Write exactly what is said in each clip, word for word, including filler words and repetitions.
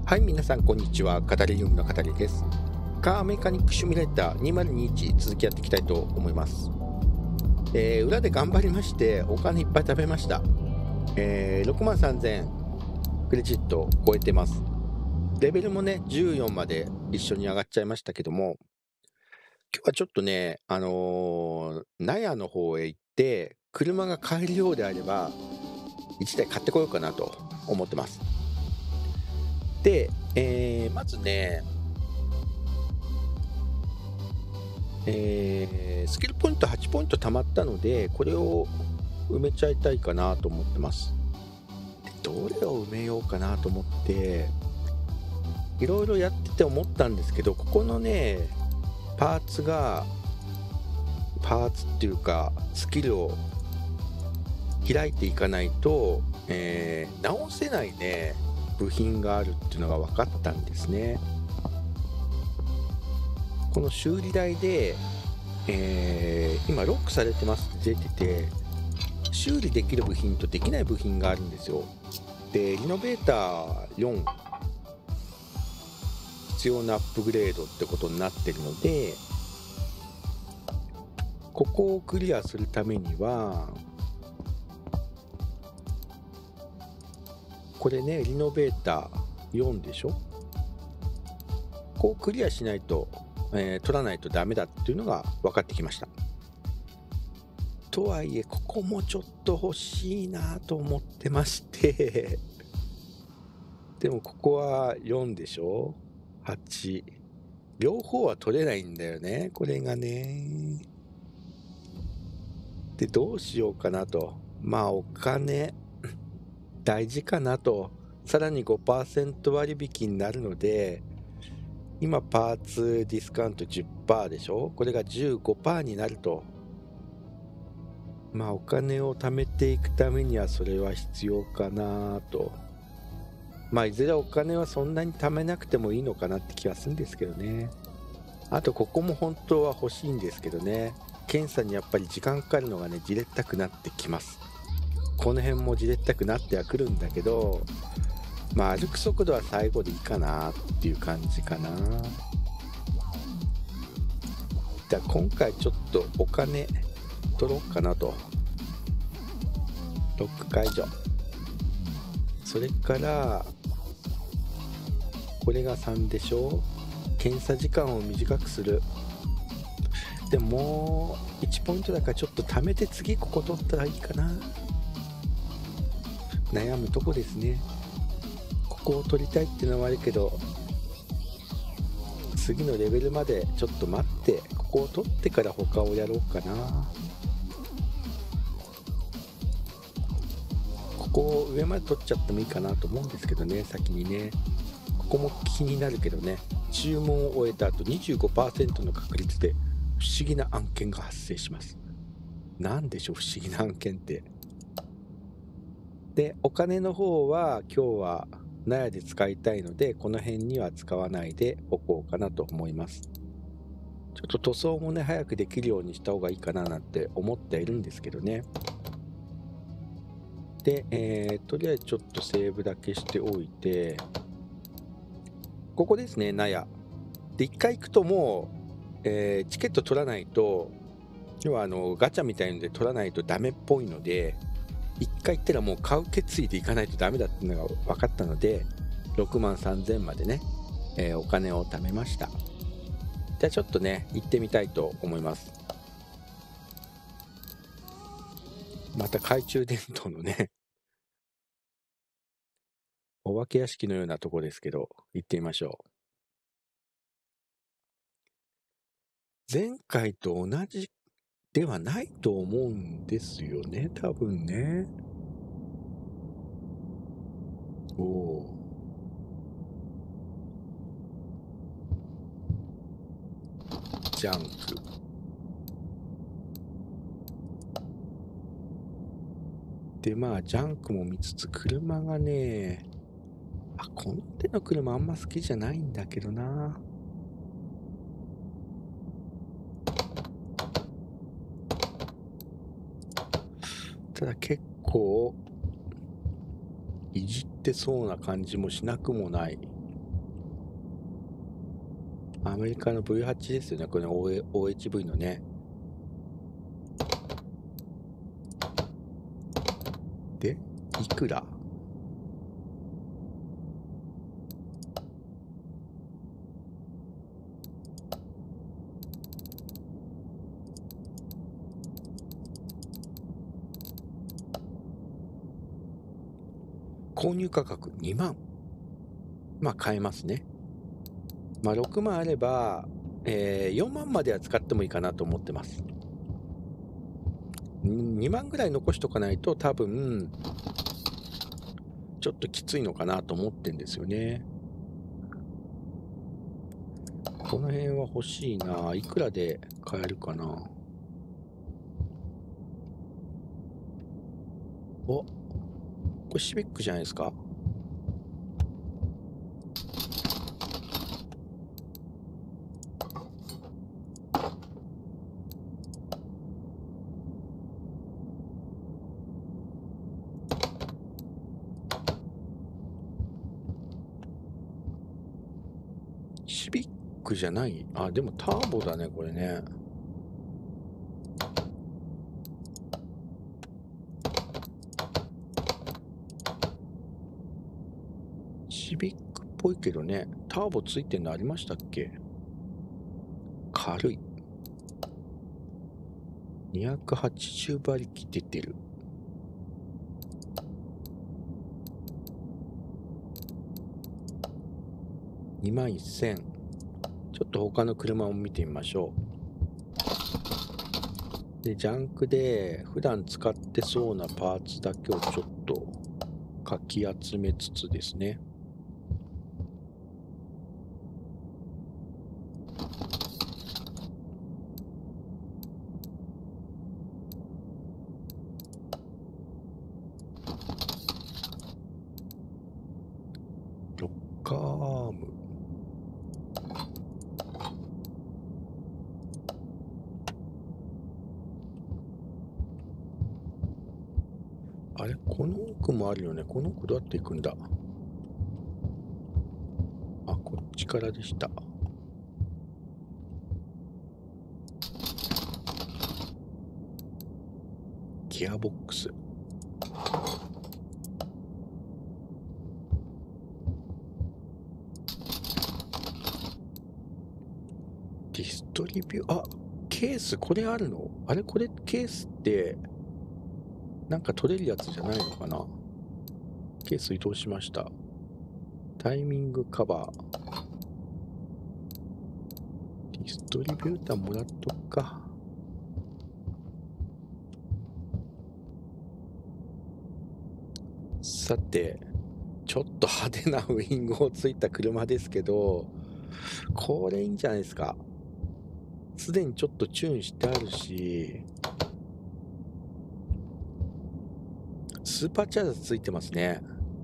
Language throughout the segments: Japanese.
はい、皆さん、こんにちは。カタリウムのカタリです。カーメカニックシミュレーターにせんにじゅういち続きやっていきたいと思います。えー、裏で頑張りまして、お金いっぱい食べました。えー、ろくまんさんぜんクレジットを超えてます。レベルもね、じゅうよんまで一緒に上がっちゃいましたけども、今日はちょっとね、あのー、納屋の方へ行って、車が買えるようであれば、いちだい買ってこようかなと思ってます。で、えー、まずね、えー、スキルポイントはちポイント貯まったので、これを埋めちゃいたいかなと思ってます。で、どれを埋めようかなと思って、いろいろやってて思ったんですけど、ここのね、パーツが、パーツっていうか、スキルを開いていかないと、えー、直せないね、部品があるっていうのが分かったんですね。この修理台で、えー、今ロックされてますって出てて、修理できる部品とできない部品があるんですよ。で、リノベーターよん、必要なアップグレードってことになってるので、ここをクリアするためには、これね、リノベーターよんでしょ。こうクリアしないと、えー、取らないとダメだっていうのが分かってきました。とはいえ、ここもちょっと欲しいなと思ってましてでもここはよんでしょ、はち、両方は取れないんだよね、これがね。で、どうしようかなと。まあ、お金大事かなと。さらに ごパーセント 割引になるので、今パーツディスカウント じゅっパーセント でしょ、これが じゅうごパーセント になると。まあ、お金を貯めていくためにはそれは必要かなと。まあ、いずれお金はそんなに貯めなくてもいいのかなって気はするんですけどね。あと、ここも本当は欲しいんですけどね。検査にやっぱり時間かかるのがね、じれったくなってきます。この辺もじれったくなってはくるんだけど、まあ、歩く速度は最後でいいかなっていう感じかな。じゃあ、今回ちょっとお金取ろうかなと。ロック解除。それから、これがさんでしょ。検査時間を短くする。でももういちポイントだからちょっと貯めて次ここ取ったらいいかな。悩むとこですね。ここを取りたいっていうのはあるけど、次のレベルまでちょっと待って、ここを取ってから他をやろうかな。ここを上まで取っちゃってもいいかなと思うんですけどね、先にね。ここも気になるけどね。注文を終えた後 にじゅうごパーセント の確率で不思議な案件が発生します。なんでしょう、不思議な案件って。で、お金の方は今日は納屋で使いたいので、この辺には使わないでおこうかなと思います。ちょっと塗装もね、早くできるようにした方がいいかななんて思っているんですけどね。で、えー、とりあえずちょっとセーブだけしておいて、ここですね、納屋。で、一回行くともう、えー、チケット取らないと、要はあのガチャみたいので取らないとダメっぽいので、一回行ったらもう買う決意で行かないとダメだっていうのが分かったので、ろくまんさんぜんまでね、えー、お金を貯めました。じゃあちょっとね、行ってみたいと思います。また懐中電灯のね、お化け屋敷のようなとこですけど、行ってみましょう。前回と同じではないと思うんですよね、多分ね。おお。ジャンク。で、まあ、ジャンクも見つつ、車がね、あ、この手の車あんま好きじゃないんだけどな。ただ結構、いじってそうな感じもしなくもない。 アメリカの ブイはち ですよね、これ オーエイチブイ のね。で、いくら？購入価格にまん。まあ買えますね。まあろくまんあれば、えー、よんまんまでは使ってもいいかなと思ってます。にまんぐらい残しとかないと多分ちょっときついのかなと思ってんですよね。この辺は欲しいな。いくらで買えるかな。お、これシビックじゃないですか。シビックじゃない？あ、でもターボだね、これね。シビックっぽいけどね。ターボついてんのありましたっけ？軽い。にひゃくはちじゅう馬力出てる。にまんせん。ちょっと他の車を見てみましょう。で、ジャンクで普段使ってそうなパーツだけをちょっとかき集めつつですね。ロッカーアーム。あれ、この奥もあるよね。この奥どうやって行くんだ。あ、こっちからでした。ギアボックス。ディストリビュー、あ、ケース、これあるの？あれ、これケースって、なんか取れるやつじゃないのかな？ケース移動しました。タイミングカバー。ディストリビューターもらっとくか。さて、ちょっと派手なウイングをついた車ですけど、これいいんじゃないですか。すでにちょっとチューンしてあるし、スーパーチャージャーついてますね。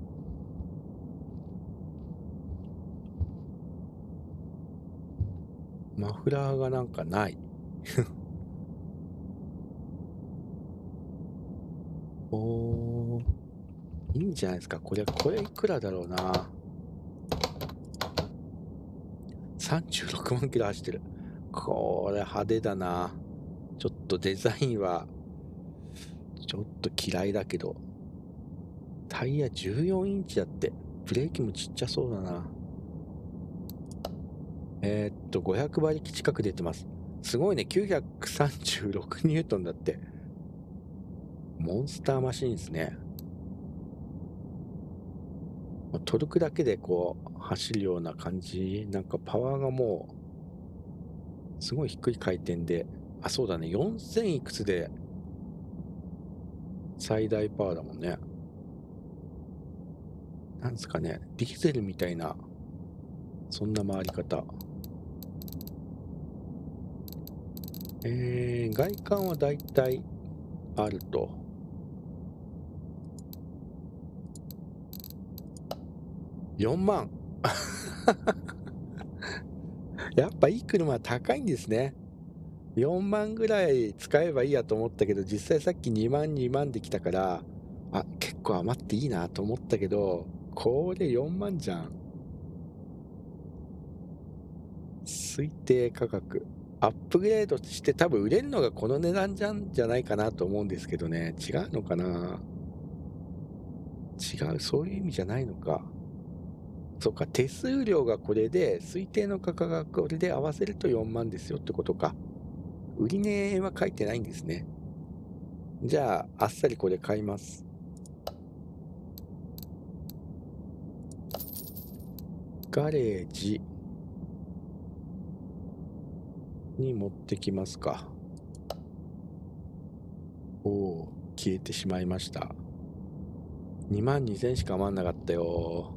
マフラーがなんかない。おー、いいんじゃないですか。これ、これいくらだろうな。さんじゅうろくまんキロ走ってる。これ派手だな。ちょっとデザインは、ちょっと嫌いだけど。タイヤじゅうよんインチだって。ブレーキもちっちゃそうだな。えー、っと、ごひゃく馬力近く出てます。すごいね。きゅうひゃくさんじゅうろくニュートンだって。モンスターマシンですね。トルクだけでこう走るような感じ。なんかパワーがもうすごい低い回転で、あ、そうだね、よんせんいくつで最大パワーだもんね。なんですかね、ディーゼルみたいな、そんな回り方。えー、外観はだいたいあると。よんまん。やっぱいい車は高いんですね。よんまんぐらい使えばいいやと思ったけど、実際さっきにまんにまんできたから、あ、結構余っていいなと思ったけど、これよんまんじゃん。 推定価格。アップグレードして多分売れるのがこの値段じゃんじゃないかなと思うんですけどね。違うのかな。違う、そういう意味じゃないのか。そうか、手数料がこれで、推定の価格がこれで合わせるとよんまんですよってことか。売り値は書いてないんですね。じゃあ、あっさりこれ買います。ガレージに持ってきますか。おお、消えてしまいました。にまんにせんしか余んなかったよ。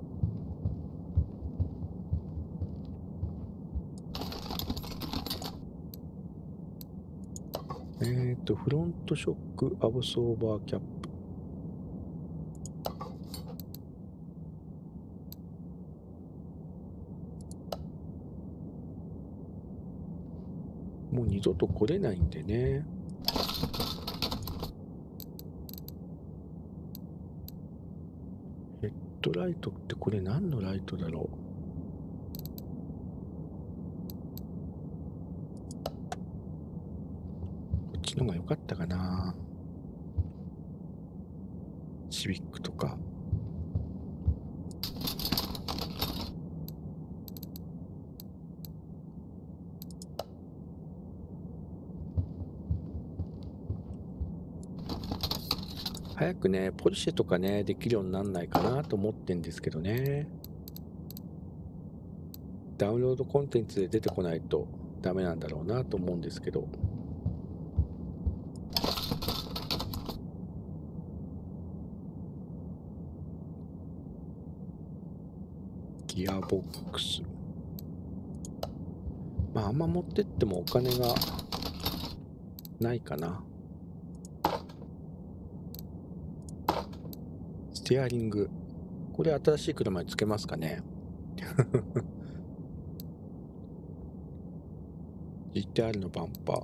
えっと、フロントショックアブソーバーキャップ。もう二度と来れないんでね。ヘッドライトってこれ何のライトだろう。こっちの方が良かったかな。シビックとか。早くね、ポルシェとかね、できるようになんないかなと思ってんですけどね。ダウンロードコンテンツで出てこないとダメなんだろうなと思うんですけど。ギアボックス。まあ、あんま持ってってもお金がないかな。ステアリング。これ新しい車につけますかね。ジーティーアール のバンパー。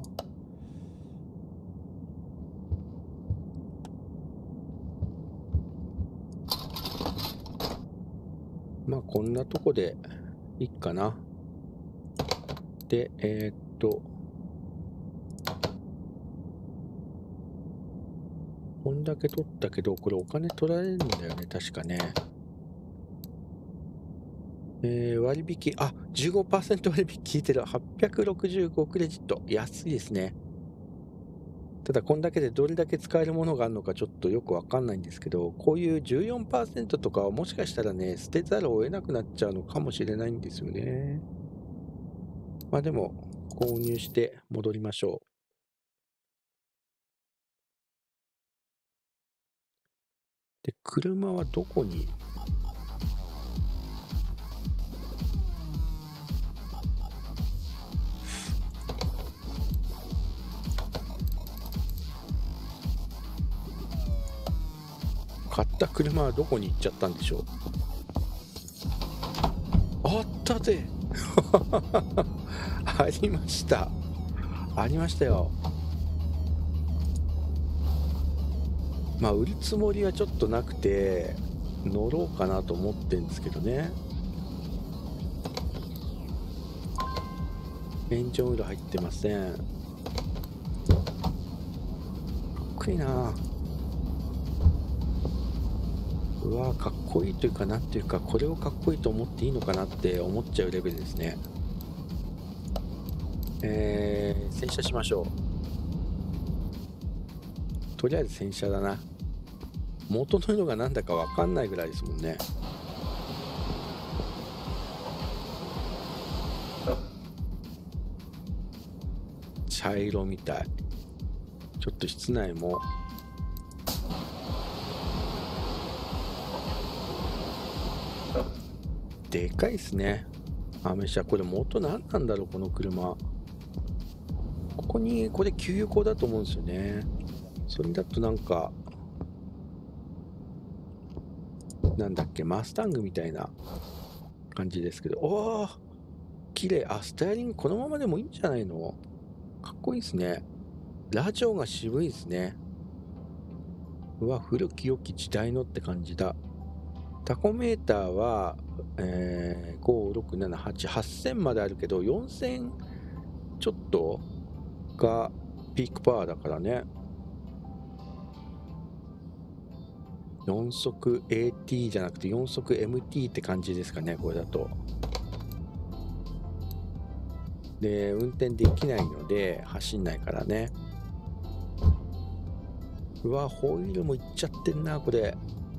まあこんなとこでいいかな。で、えー、っと、こんだけ取ったけど、これお金取られるんだよね、確かね。えー、割引、あ、じゅうごパーセント 割引効いてる。はっぴゃくろくじゅうごクレジット。安いですね。ただ、こんだけでどれだけ使えるものがあるのかちょっとよくわかんないんですけど、こういう じゅうよんパーセント とかはもしかしたらね、捨てざるを得なくなっちゃうのかもしれないんですよね。まあでも、購入して戻りましょう。で、車はどこに買った車はどこに行っちゃったんでしょう。あったぜありましたありましたよ。まあ売るつもりはちょっとなくて乗ろうかなと思ってるんですけどね。エンジンオイル入ってません。かっこいいな。うわー、かっこいいというか、なんていうか、これをかっこいいと思っていいのかなって思っちゃうレベルですね。えー、洗車しましょう。とりあえず洗車だな。元の色がなんだかわかんないぐらいですもんね。茶色みたい。ちょっと室内もでかいですね。アメ車。これ元何なんだろう、この車。ここにこれ給油口だと思うんですよね。それだとなんかなんだっけ、マスタングみたいな感じですけど。おお、綺麗。あ、スタイリングこのままでもいいんじゃないの。かっこいいですね。ラジオが渋いですね。うわ、古き良き時代のって感じだ。 タコメーターは、えー、ご、ろく、なな、はち、はっせんまであるけどよんせんちょっとがピークパワーだからね。よん速 エーティー じゃなくてよん速 エムティー って感じですかね、これだと。で運転できないので走んないからね。うわ、ホイールもいっちゃってんなこれ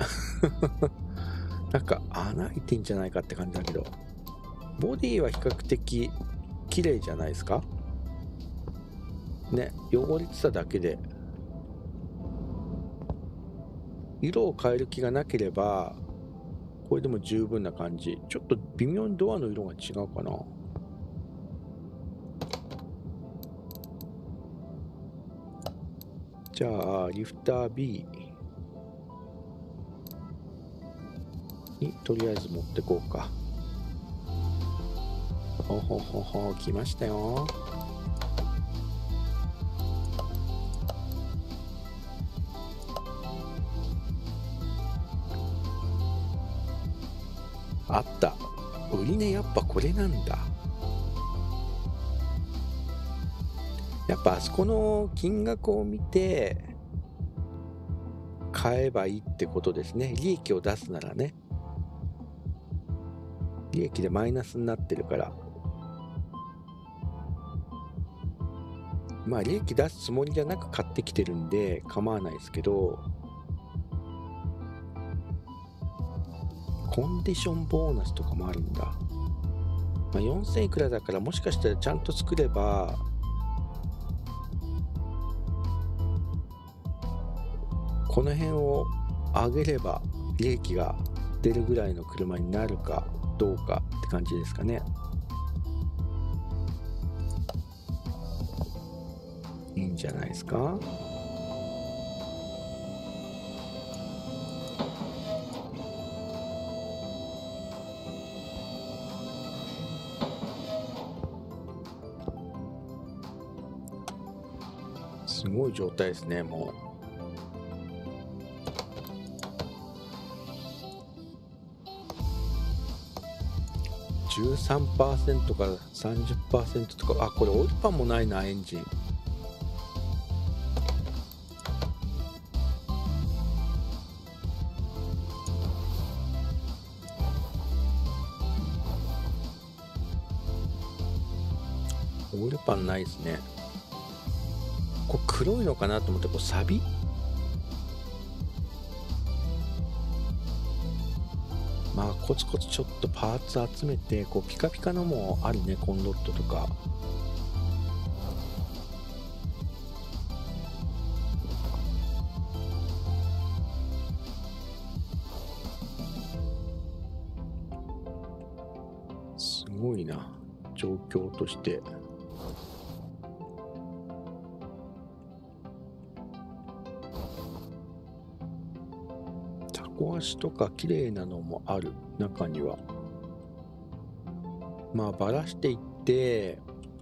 なんか穴開いてんじゃないかって感じだけど、ボディは比較的綺麗じゃないですかね。汚れてただけで、色を変える気がなければこれでも十分な感じ。ちょっと微妙にドアの色が違うかな。じゃあリフター B にとりあえず持ってこうか。ほほほほ、来ましたよ。あった。売り値やっぱこれなんだ。やっぱあそこの金額を見て買えばいいってことですね。利益を出すならね。利益でマイナスになってるから、まあ利益出すつもりじゃなく買ってきてるんで構わないですけど、コンディションボーナスとかもあるんだ。まあ、よんせんいくらだから、もしかしたらちゃんと作ればこの辺を上げれば利益が出るぐらいの車になるかどうかって感じですかね。いいんじゃないですか。すごい状態ですね。もうじゅうさんパーセント から さんじゅっパーセント とか。あ、これオイルパンもないな、エンジン。オイルパンないですね。これ黒いのかなと思って、これサビ。まあコツコツちょっとパーツ集めて、こうピカピカのもあるね、コンロットとか。すごいな、状況として。タコ足とか綺麗なのもある、中には。まあばらしていって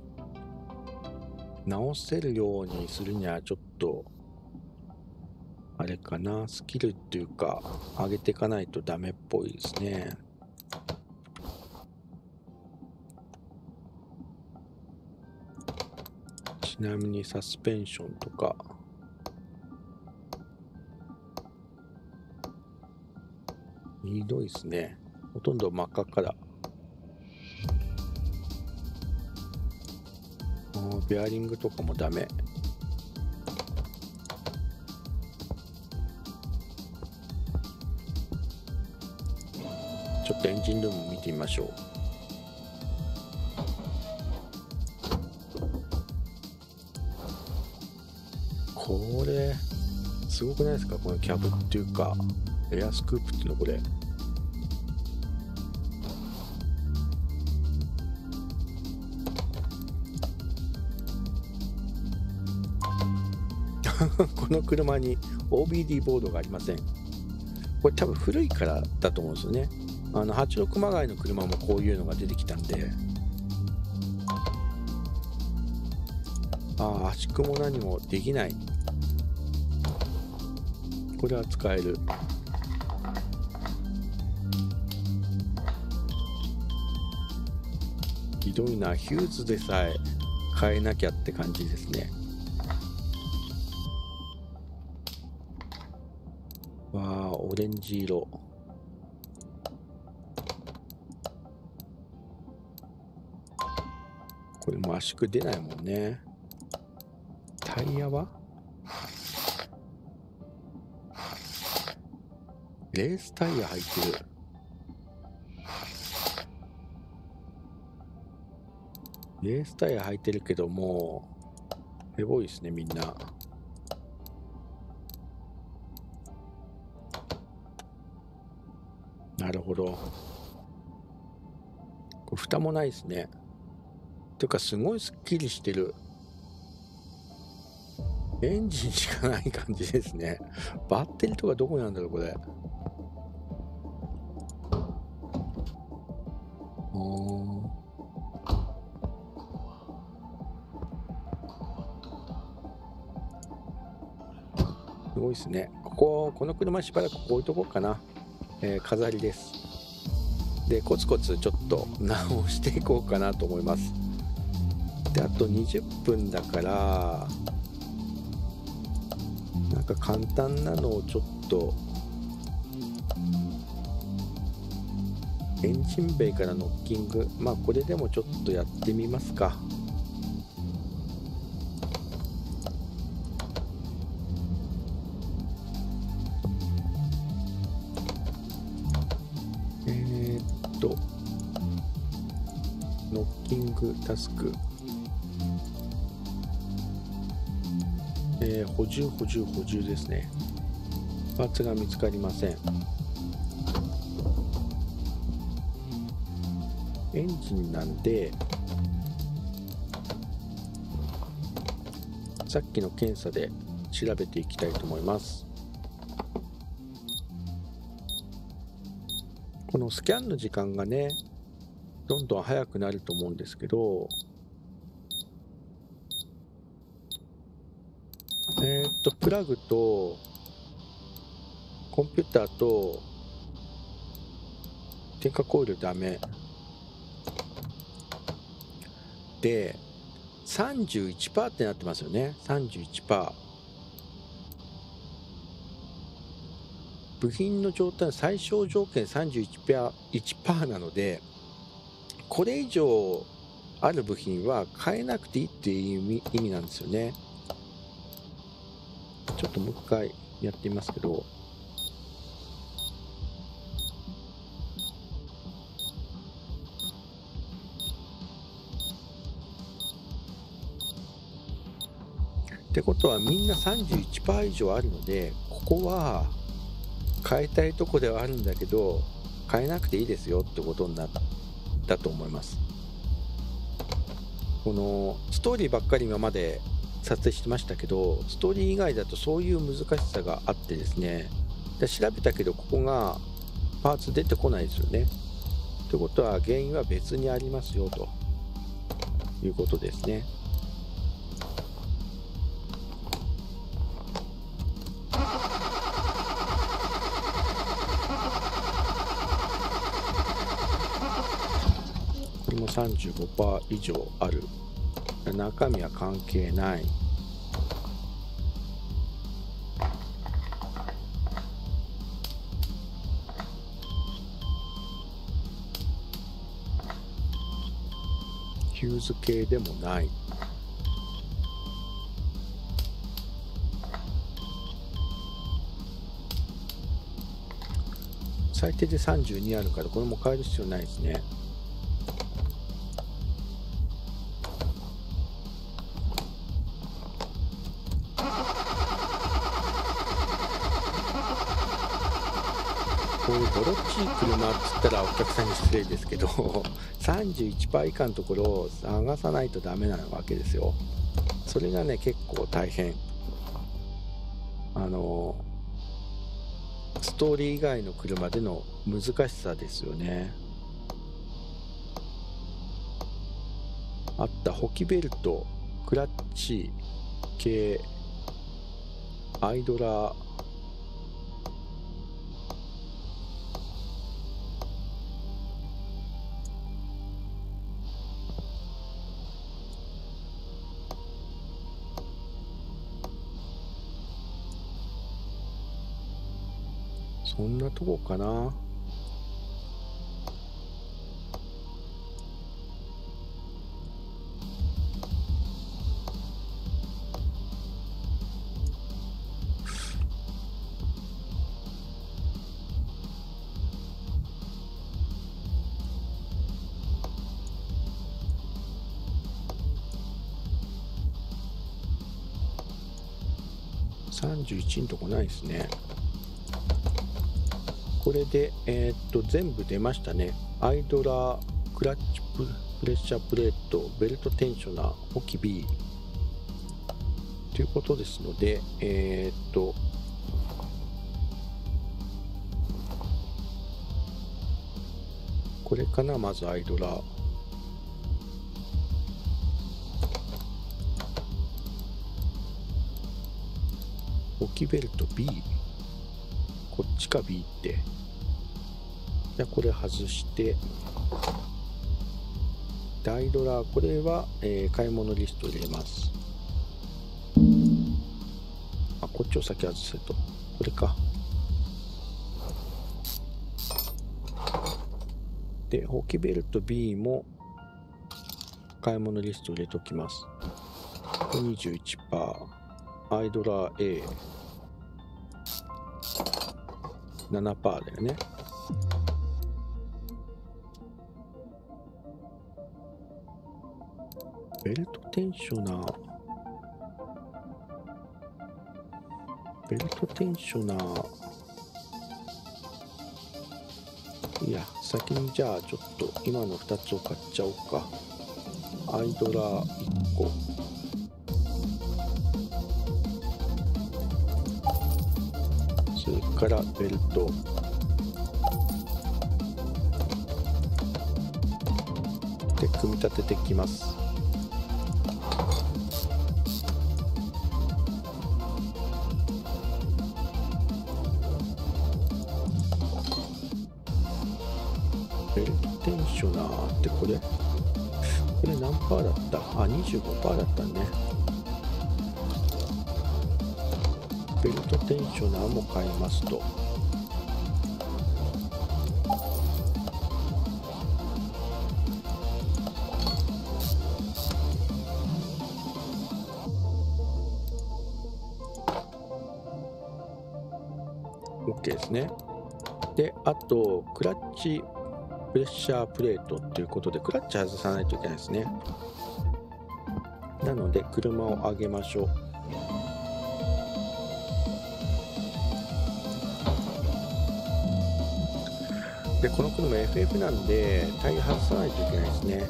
直せるようにするにはちょっとあれかな、スキルっていうか上げていかないとダメっぽいですね。ちなみにサスペンションとかひどいですね。ほとんど真っ赤っかだ。ベアリングとかもダメ。ちょっとエンジンルーム見てみましょう。これすごくないですか、このキャブっていうかエアスクープっていうの。これこの車に オービーディー ボードがありません。これ多分古いからだと思うんですよね。あのはちじゅうろくまがいの車もこういうのが出てきたんで。ああ、圧縮も何もできない。これは使える。 ひどいな。ヒューズでさえ変えなきゃって感じですね。わあ、オレンジ色。これも圧縮出ないもんね。タイヤはレースタイヤ入ってる。レースタイヤ履いてるけどもうヘボいですねみんな。なるほど。これ蓋もないですね。ていうかすごいすっきりしてる。エンジンしかない感じですね。バッテリーとかどこなんだろうこれ。すごいですね。こここの車しばらく置いとこうかな。えー、飾りです。でコツコツちょっと直していこうかなと思います。であとにじゅっぷんだからなんか簡単なのをちょっとエンジンベイからノッキング、まあこれでもちょっとやってみますか。えーっとノッキングタスク、えー、補充補充補充ですね。パーツが見つかりません。エンジンなんでさっきの検査で調べていきたいと思います。このスキャンの時間がねどんどん速くなると思うんですけど、えー、っとプラグとコンピューターと点火コイルダメで さんじゅういちパーセント ってなってますよね。 さんじゅういちパーセント 部品の状態の最小条件 さんじゅういちパーセント なのでこれ以上ある部品は変えなくていいっていう意味、意味なんですよね。ちょっともう一回やってみますけど、ってことはみんな さんじゅういちパーセント 以上あるのでここは変えたいとこではあるんだけど変えなくていいですよってことになったと思います。このストーリーばっかり今まで撮影してましたけどストーリー以外だとそういう難しさがあってですね、で調べたけどここがパーツ出てこないですよね。ということは原因は別にありますよということですね。これも さんじゅうごパーセント 以上ある。中身は関係ない。ヒューズ系でもない。最低でさんじゅうにあるからこれも変える必要ないですね。こういうボロっちい車っつったらお客さんに失礼ですけどさんじゅういちパーセント 以下のところを探さないとダメなわけですよ。それがね結構大変。あのストーリー以外の車での難しさですよね。あった補給ベルト、クラッチ系、アイドラー、 そんなとこかな。さんじゅういちのとこないですね。これで、えー、っと全部出ましたね。アイドラー、クラッチプレッシャープレート、ベルトテンショナー、オキ B ということですので、えー、っとこれかな。まずアイドラー、オキベルト B、 こっちか B って。じゃあこれ外して、アイドラー、これは、えー買い物リスト入れます。あ、こっちを先外せと。これか。で、ホキベルト B も買い物リスト入れときます。にじゅういちパーセント。アイドラー A、ななパーセント だよね。ベルトテンショナー、ベルトテンショナー、いや、先にじゃあちょっと今のふたつを買っちゃおうか。アイドラーいっこ、それからベルト、で組み立てていきます。ベルトテンショナーってこれこれ何パーだった？あ、にじゅうごパーセントだったね。ベルトテンショナーも買いますと。OK ですね。で、あとクラッチプレッシャープレートということで、クラッチ外さないといけないですね。なので車を上げましょう。で、この車 エフエフ なんでタイヤ外さないといけないですね。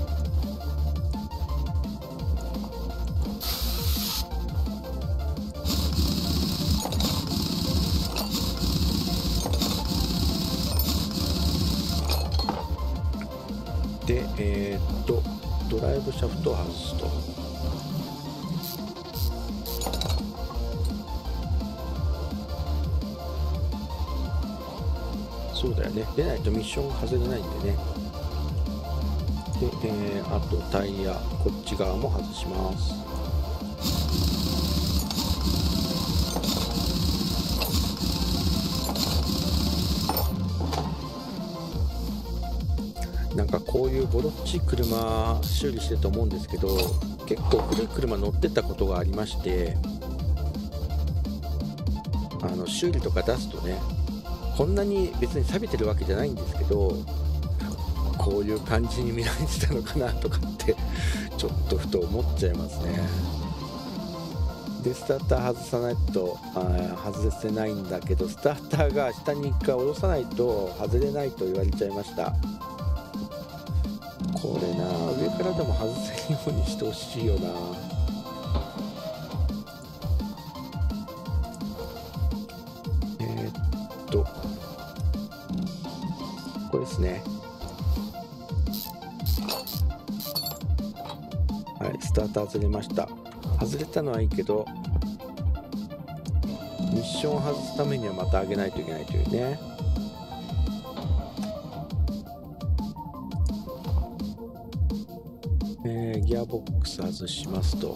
で、えー、っとドライブシャフトを外すと。そうだよね。出ないとミッションが外れないんでね。で、えー、あとタイヤこっち側も外します。なんかこういうボロっちい車修理してると思うんですけど、結構古い車乗ってたことがありまして、あの修理とか出すとね、こんなに別に錆びてるわけじゃないんですけど、こういう感じに見られてたのかなとかってちょっとふと思っちゃいますね。でスターター外さないとあ外せないんだけど、スターターが下にいっかい下ろさないと外れないと言われちゃいました。これな、上からでも外せるようにしてほしいよな。えー、っとこれですね。はい、スターター外れました。外れたのはいいけど、ミッションを外すためにはまた上げないといけないというね。えー、ギアボックス外しますと。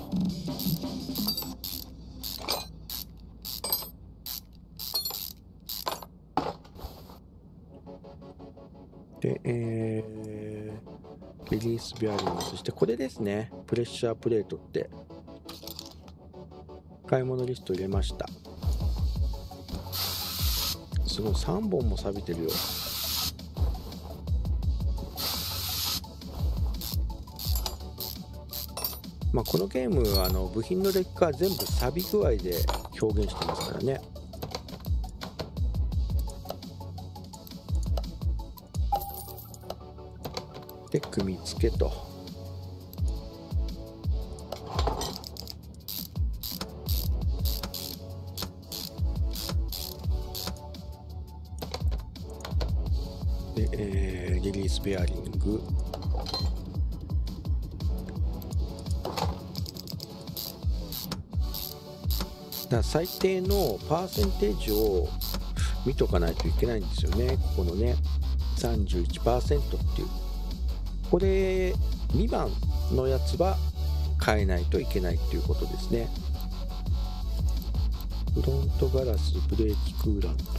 スベアリング、そしてこれですね、プレッシャープレートって。買い物リスト入れました。すごい、さんぼんも錆びてるよ。まあこのゲームはあの部品の劣化は全部錆び具合で表現してますからね。で組み付けと。で、えー、リリースベアリング。だから最低のパーセンテージを見とかないといけないんですよね。ここのね さんじゅういちパーセント っていう、これにばんのやつは変えないといけないっていうことですね。フロントガラス、ブレーキクーラント、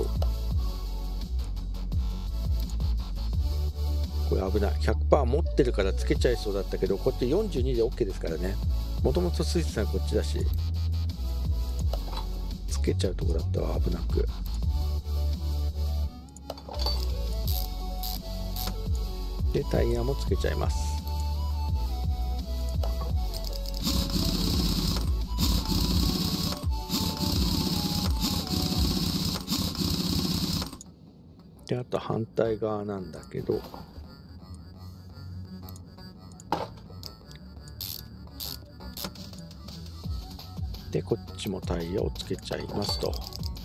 これ危ない。 ひゃくパーセント 持ってるからつけちゃいそうだったけど、こっちよんじゅうにで OK ですからね。もともとスイスさんこっちだし、つけちゃうとこだったわ、危なく。でタイヤもつけちゃいます。であと反対側なんだけど、でこっちもタイヤをつけちゃいますと。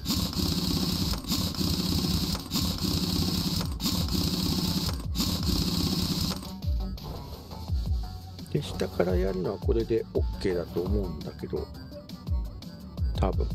で下からやるのはこれで OK だと思うんだけど、多分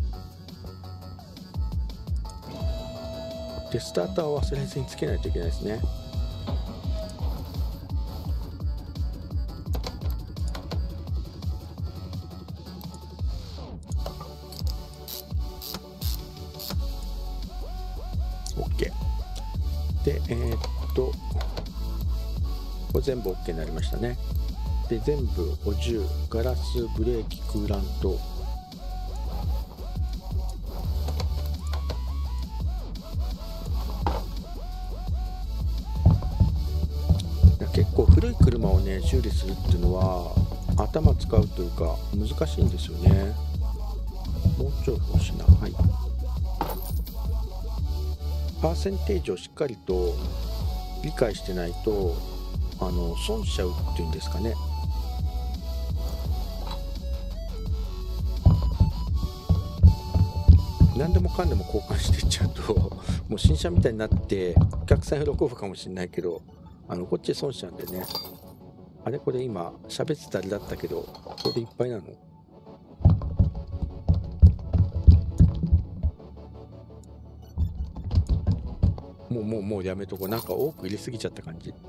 でスターターを忘れずにつけないといけないですね。OK でえー、っとこれ全部 OK になりましたね。で全部補充、ガラス、ブレーキ、クーラント、結構古い車をね修理するっていうのは頭使うというか難しいんですよね。もうちょい欲しいな。はい、パーセンテージをしっかりと理解してないとあの損しちゃうっていうんですかね。何でもかんでも交換していっちゃうともう新車みたいになってお客さん喜ぶかもしれないけど、あのこっちで損しちゃうんでね。あれこれ今喋ってたあれだったけど、これでいっぱいなの？もうもうもうやめとこう。なんか多く入れすぎちゃった感じ。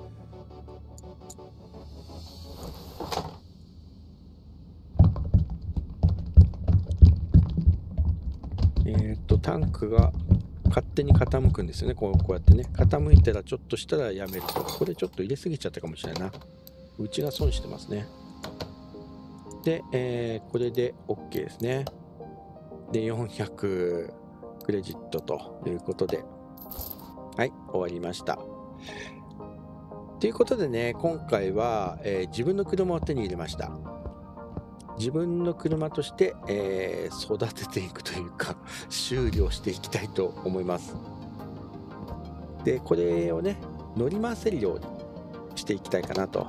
えっとタンクが勝手に傾くんですよね。こうこうやってね、傾いたらちょっとしたらやめると。これちょっと入れすぎちゃったかもしれないな。うちが損してますね。で、えー、これで OK ですね。でよんひゃくクレジットということで、はい、終わりました。ということでね、今回は、えー、自分の車を手に入れました。自分の車として、えー、育てていくというか修理をしていきたいと思います。でこれをね乗り回せるようにしていきたいかなと。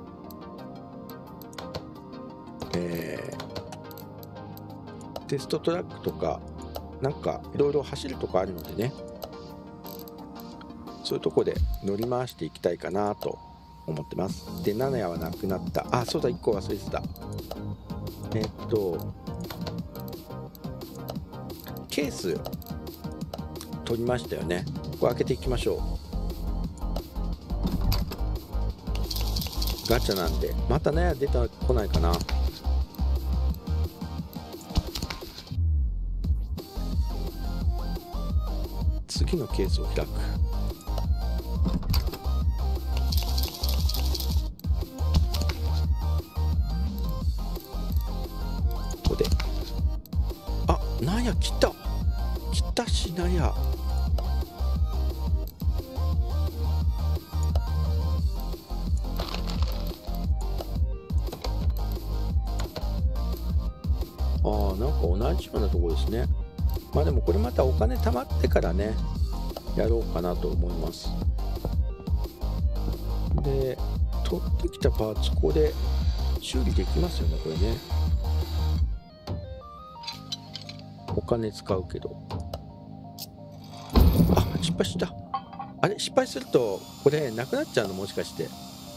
えー、テストトラックとかなんかいろいろ走るとこあるのでね、そういうとこで乗り回していきたいかなと思ってます。でななやはなくなった。あ、そうだ、いっこ忘れてた。えっとケース取りましたよね。これ開けていきましょう。ガチャなんでまたね出てこないかな。次のケースを開く。 や来た来たしなや。ああ、なんか同じようなところですね。まあでもこれまたお金貯まってからねやろうかなと思います。で取ってきたパーツここで修理できますよねこれね。お金使うけど、あ、失敗した。あれ、失敗するとこれなくなっちゃうの、もしかして。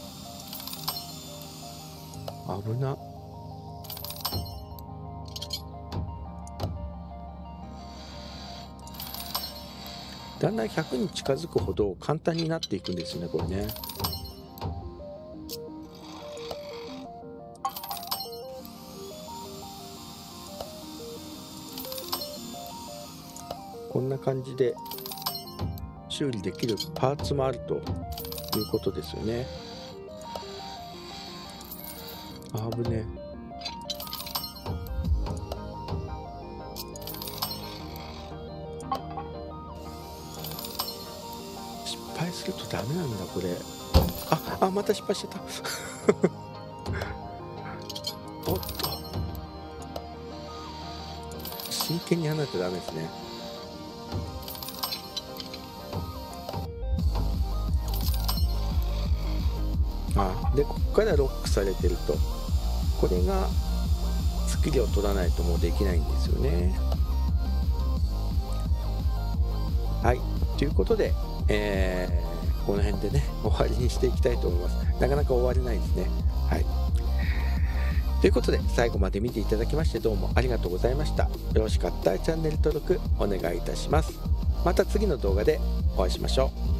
危な。だんだんひゃくに近づくほど簡単になっていくんですよねこれね。こんな感じで修理できるパーツもあるということですよね。あぶね。失敗するとダメなんだこれ。ああ、また失敗しちゃったおっと、真剣にやらないとダメですね。あでここからロックされてると、これがスキルを取らないともうできないんですよね。はい、ということで、えー、この辺でね終わりにしていきたいと思います。なかなか終われないですね。はい、ということで最後まで見ていただきましてどうもありがとうございました。よろしかったらチャンネル登録お願いいたします。また次の動画でお会いしましょう。